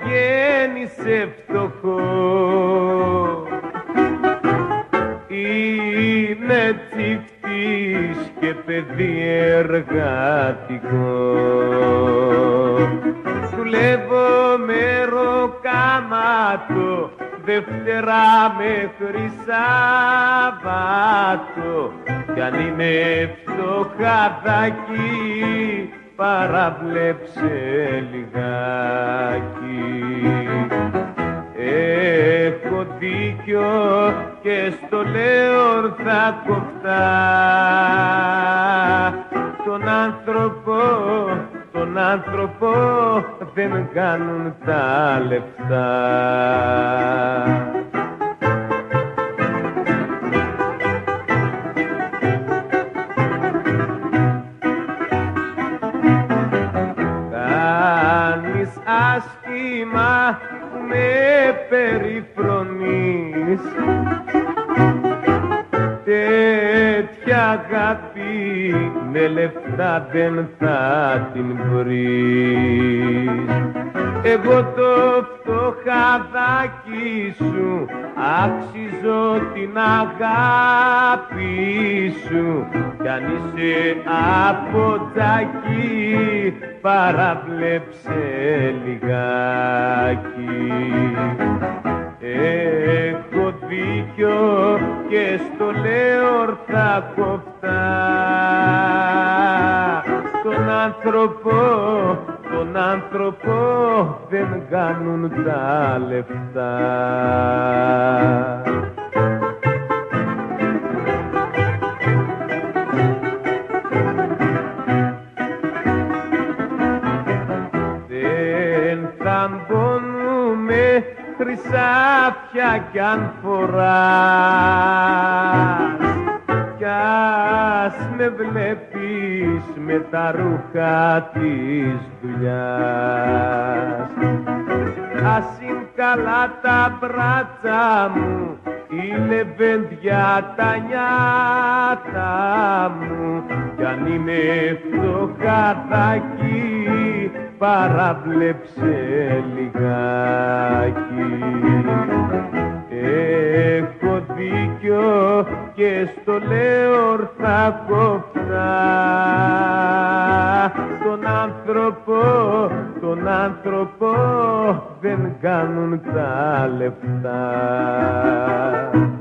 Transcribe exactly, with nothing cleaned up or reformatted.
γέννησε φτωχό, είναι τσιφτής και παιδί εργατικό. Δουλεύω μεροκάματο, Δευτέρα μέχρι Σάββατο, κι αν είμαι φτωχαδάκι παραβλέψε λιγάκι. Έχω δίκιο και στο λέω ορθά κοφτά, τον άνθρωπο, τον άνθρωπο δεν κάνουν τα λεφτά. Κάνεις άσχημα με περιφρονείς, τέτοια αγάπη με λεφτά δεν θα την βρεις. Εγώ το φτωχαδάκι σου άξιζω την αγάπη σου, κι αν είσαι από τζάκι παραβλέψε λιγάκι. Έχω δίκιο και στο λέω ορθά κοφτά, τον άνθρωπο, τον άνθρωπο δεν κάνουν τα λεφτά. Δεν θα μπονούμε χρυσάφια κι αν φοράς, κι ας με βλέπεις με τα ρούχα της δουλειάς. Ας είναι καλά τα μπράτσα μου, η λεβέντια τα νιάτα μου, κι αν είμαι φτωχαδάκι παραβλέψε λιγάκι. Έχω δίκιο και στο λέω ορθά κοφτά, τον άνθρωπο, τον άνθρωπο δεν κάνουν τα λεφτά.